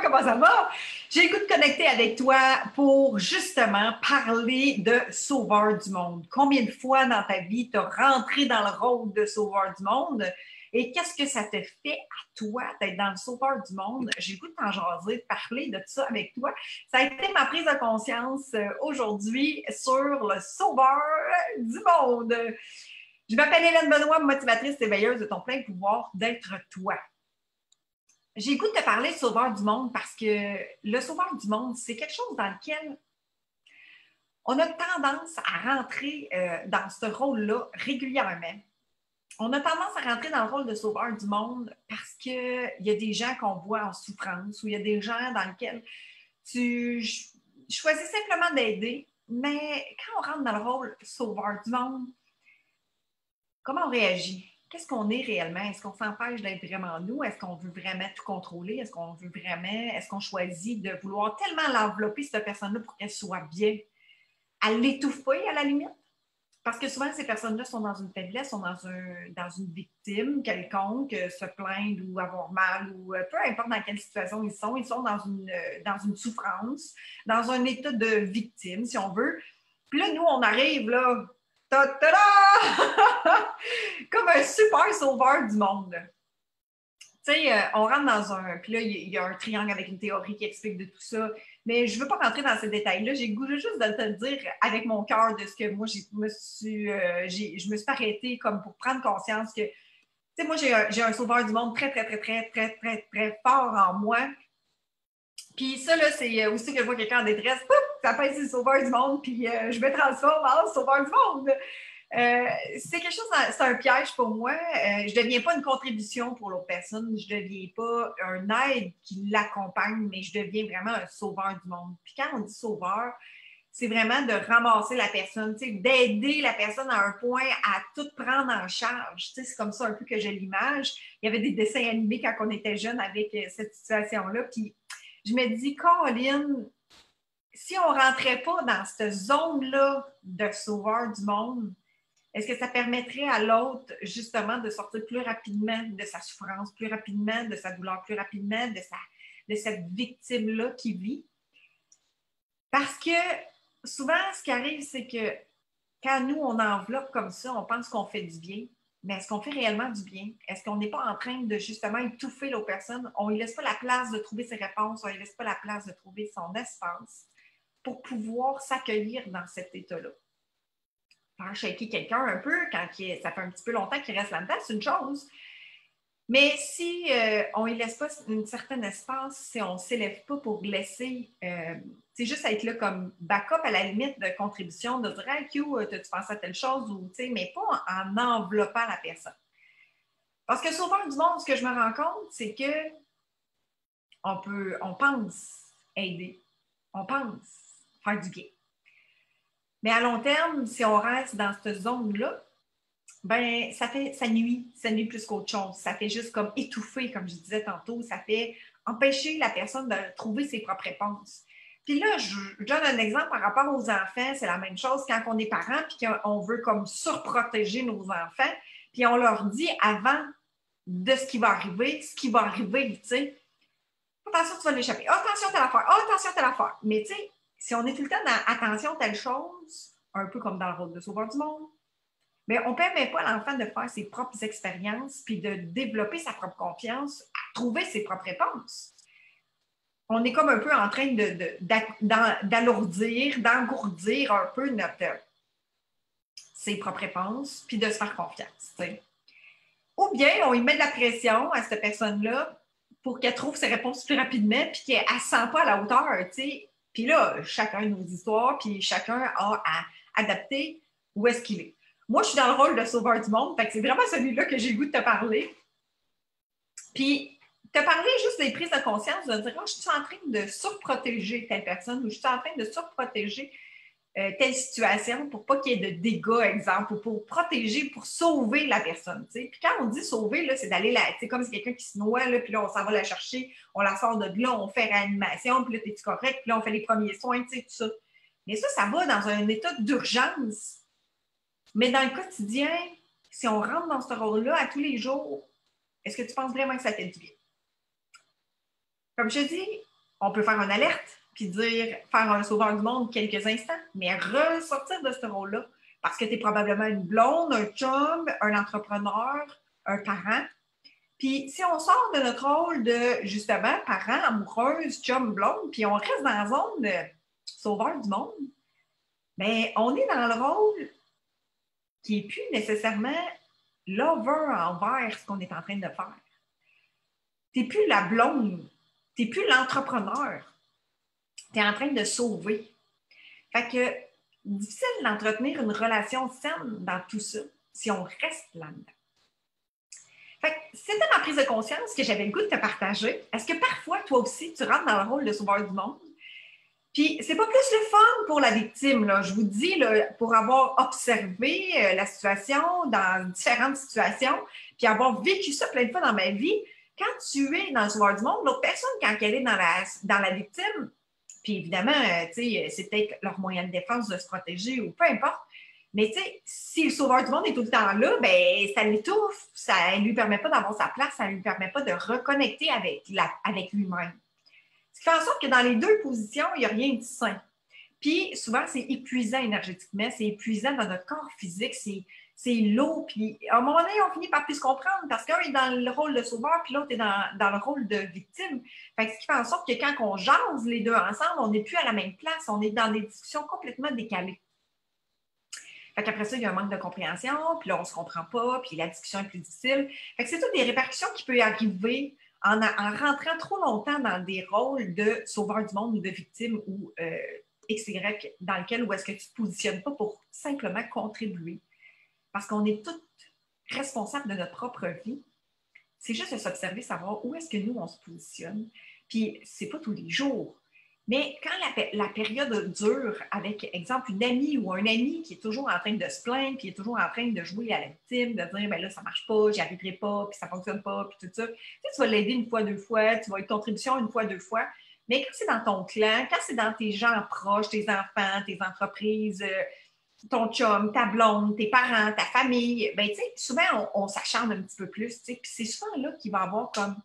comment ça va? J'ai le goût de connecter avec toi pour justement parler de sauveur du monde. Combien de fois dans ta vie tu as rentré dans le rôle de sauveur du monde? Et qu'est-ce que ça te fait à toi d'être dans le sauveur du monde? J'ai le goût de t'en jaser, de parler de ça avec toi. Ça a été ma prise de conscience aujourd'hui sur le sauveur du monde. Je m'appelle Hélène Benoît, motivatrice éveilleuse de ton plein pouvoir d'être toi. J'ai le goût de te parler de sauveur du monde parce que le sauveur du monde, c'est quelque chose dans lequel on a tendance à rentrer dans ce rôle-là régulièrement. On a tendance à rentrer dans le rôle de sauveur du monde parce qu'il y a des gens qu'on voit en souffrance ou il y a des gens dans lesquels tu choisis simplement d'aider, mais quand on rentre dans le rôle sauveur du monde, comment on réagit? Qu'est-ce qu'on est réellement? Est-ce qu'on s'empêche d'être vraiment nous? Est-ce qu'on veut vraiment tout contrôler? Est-ce qu'on choisit de vouloir tellement l'envelopper, cette personne-là, pour qu'elle soit bien? À l'étouffer, à la limite? Parce que souvent, ces personnes-là sont dans une faiblesse, sont dans une victime quelconque, se plaindre ou avoir mal, ou peu importe dans quelle situation ils sont dans une souffrance, dans un état de victime, si on veut. Puis là, nous, on arrive, là, ta-ta-da! Comme un super sauveur du monde. Tu sais, on rentre dans un... Puis là, il y a un triangle avec une théorie qui explique de tout ça. Mais je ne veux pas rentrer dans ces détails-là. J'ai le goût juste de te le dire avec mon cœur de ce que moi, je me suis arrêtée comme pour prendre conscience que... Tu sais, moi, j'ai un sauveur du monde très, très, très, très, très, très, très fort en moi. Puis ça, là, c'est aussi que je vois quelqu'un en détresse, pouf, ça pèse sur le sauveur du monde, puis je me transforme en sauveur du monde. C'est quelque chose, c'est un piège pour moi. Je ne deviens pas une contribution pour l'autre personne, je ne deviens pas un aide qui l'accompagne, mais je deviens vraiment un sauveur du monde. Puis quand on dit sauveur, c'est vraiment de ramasser la personne, d'aider la personne à un point à tout prendre en charge. C'est comme ça un peu que j'ai l'image. Il y avait des dessins animés quand on était jeune avec cette situation-là. Puis je me dis, Caroline, si on ne rentrait pas dans cette zone-là de sauveur du monde, est-ce que ça permettrait à l'autre, justement, de sortir plus rapidement de sa souffrance, plus rapidement de sa douleur, plus rapidement de cette victime-là qui vit? Parce que souvent, ce qui arrive, c'est que quand nous, on enveloppe comme ça, on pense qu'on fait du bien, mais est-ce qu'on fait réellement du bien? Est-ce qu'on n'est pas en train de, justement, étouffer l'autre personne? On ne lui laisse pas la place de trouver ses réponses, on ne lui laisse pas la place de trouver son espace pour pouvoir s'accueillir dans cet état-là. Faire shaker quelqu'un un peu quand ça fait un petit peu longtemps qu'il reste là-dedans, c'est une chose. Mais si on ne laisse pas un certain espace, si on ne s'élève pas pour laisser, c'est juste être là comme backup à la limite de contribution, de dire « Hey, Q, tu penses à telle chose » ou, mais pas en enveloppant la personne. Parce que souvent, du monde, ce que je me rends compte, c'est que on pense aider, on pense faire du bien. Mais à long terme, si on reste dans cette zone-là, ben ça nuit plus qu'autre chose. Ça fait juste comme étouffer, comme je disais tantôt, ça fait empêcher la personne de trouver ses propres réponses. Puis là, je donne un exemple par rapport aux enfants, c'est la même chose quand on est parent puis qu'on veut comme surprotéger nos enfants, puis on leur dit avant de ce qui va arriver, tu sais. Attention, tu vas l'échapper. Oh, attention, telle affaire. Oh, attention, telle affaire. Mais tu sais, si on est tout le temps dans attention, telle chose, un peu comme dans le rôle de sauveur du monde, mais on ne permet pas à l'enfant de faire ses propres expériences puis de développer sa propre confiance, à trouver ses propres réponses. On est comme un peu en train d'alourdir, d'engourdir un peu ses propres réponses puis de se faire confiance. T'sais. Ou bien, on y met de la pression à cette personne-là pour qu'elle trouve ses réponses plus rapidement puis qu'elle ne se sent pas à la hauteur. T'sais. Puis là, chacun nos histoires puis chacun a à adapter où est-ce qu'il est. Moi, je suis dans le rôle de sauveur du monde, fait que c'est vraiment celui-là que j'ai le goût de te parler. Puis, te parler juste des prises de conscience, de dire, oh, je suis en train de surprotéger telle personne ou je suis en train de surprotéger telle situation pour pas qu'il y ait de dégâts, exemple, ou pour protéger, pour sauver la personne. T'sais. Puis quand on dit sauver, là, c'est d'aller c'est comme si quelqu'un qui se noie, là, puis là, on s'en va la chercher, on la sort de là, on fait réanimation, puis là, t'es-tu correct, puis là, on fait les premiers soins, tout ça. Mais ça va dans un état d'urgence. Mais dans le quotidien, si on rentre dans ce rôle-là à tous les jours, est-ce que tu penses vraiment que ça fait du bien? Comme je dis, On peut faire une alerte, puis dire, faire un sauveur du monde quelques instants, mais ressortir de ce rôle-là. Parce que tu es probablement une blonde, un chum, un entrepreneur, un parent. Puis si on sort de notre rôle de, justement, parent, amoureuse, chum, blonde, puis on reste dans la zone de sauveur du monde, bien, on est dans le rôle qui n'est plus nécessairement lover envers ce qu'on est en train de faire. Tu n'es plus la blonde, tu n'es plus l'entrepreneur. Tu es en train de sauver. Fait que difficile d'entretenir une relation saine dans tout ça si on reste là-dedans. Fait que c'était ma prise de conscience que j'avais le goût de te partager. Est-ce que parfois, toi aussi, tu rentres dans le rôle de sauveur du monde? Puis, c'est pas plus le fun pour la victime, là. Je vous dis, là, pour avoir observé la situation dans différentes situations, puis avoir vécu ça plein de fois dans ma vie, quand tu es dans le sauveur du monde, l'autre personne, quand elle est dans la victime, puis évidemment, c'est peut-être leur moyen de défense de se protéger ou peu importe, mais tu sais, si le sauveur du monde est tout le temps là, ben ça l'étouffe, ça ne lui permet pas d'avoir sa place, ça ne lui permet pas de reconnecter avec lui-même. Ce qui fait en sorte que dans les deux positions, il n'y a rien de sain. Puis souvent, c'est épuisant énergétiquement, c'est épuisant dans notre corps physique, c'est lourd. Puis à un moment donné, on finit par plus se comprendre parce qu'un est dans le rôle de sauveur, puis l'autre est dans le rôle de victime. Fait que ce qui fait en sorte que quand on jase les deux ensemble, on n'est plus à la même place, on est dans des discussions complètement décalées. Fait qu'après ça, il y a un manque de compréhension, puis là, on ne se comprend pas, puis la discussion est plus difficile. Fait que c'est toutes des répercussions qui peuvent arriver en rentrant trop longtemps dans des rôles de sauveur du monde ou de victime ou XY dans lequel où est-ce que tu ne te positionnes pas pour simplement contribuer. Parce qu'on est tous responsables de notre propre vie. C'est juste de s'observer, savoir où est-ce que nous, on se positionne. Puis, c'est pas tous les jours. Mais quand la période dure avec, exemple, une amie ou un ami qui est toujours en train de se plaindre, puis est toujours en train de jouer à la victime, de dire, ben là, ça marche pas, j'y arriverai pas, puis ça fonctionne pas, puis tout ça. Tu sais, tu vas l'aider une fois, deux fois, tu vas être contribution une fois, deux fois. Mais quand c'est dans ton clan, quand c'est dans tes gens proches, tes enfants, tes entreprises, ton chum, ta blonde, tes parents, ta famille, ben tu sais, souvent, on s'acharne un petit peu plus, tu sais, puis c'est souvent là qu'il va avoir comme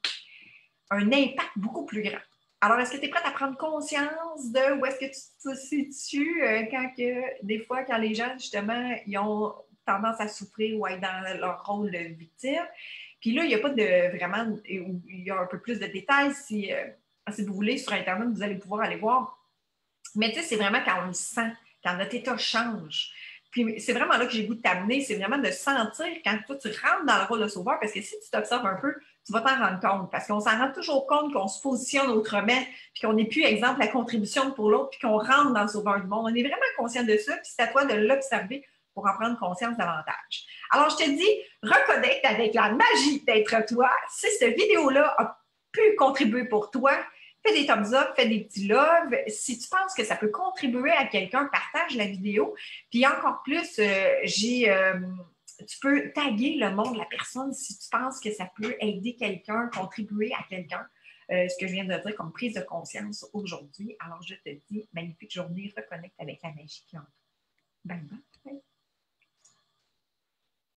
un impact beaucoup plus grand. Alors, est-ce que tu es prête à prendre conscience de où est-ce que tu te situes des fois, quand les gens, justement, ils ont tendance à souffrir ou à être dans leur rôle de victime? Puis là, il n'y a pas de vraiment, il y a un peu plus de détails si vous voulez, sur Internet, vous allez pouvoir aller voir. Mais tu sais, c'est vraiment quand on le sent, quand notre état change. Puis c'est vraiment là que j'ai le goût de t'amener, c'est vraiment de sentir quand toi, tu rentres dans le rôle de sauveur, parce que si tu t'observes un peu, tu vas t'en rendre compte. Parce qu'on s'en rend toujours compte qu'on se positionne autrement, puis qu'on n'est plus, exemple, la contribution pour l'autre, puis qu'on rentre dans le sauveur du monde. On est vraiment conscient de ça, puis c'est à toi de l'observer pour en prendre conscience davantage. Alors, je te dis, reconnecte avec la magie d'être toi. Si cette vidéo-là a pu contribuer pour toi, fais des thumbs up, fais des petits loves. Si tu penses que ça peut contribuer à quelqu'un, partage la vidéo. Puis encore plus, tu peux taguer le nom de la personne si tu penses que ça peut aider quelqu'un, contribuer à quelqu'un. Ce que je viens de dire comme prise de conscience aujourd'hui. Alors, je te dis, magnifique journée, reconnecte avec la magie qui en toi. Bye bye.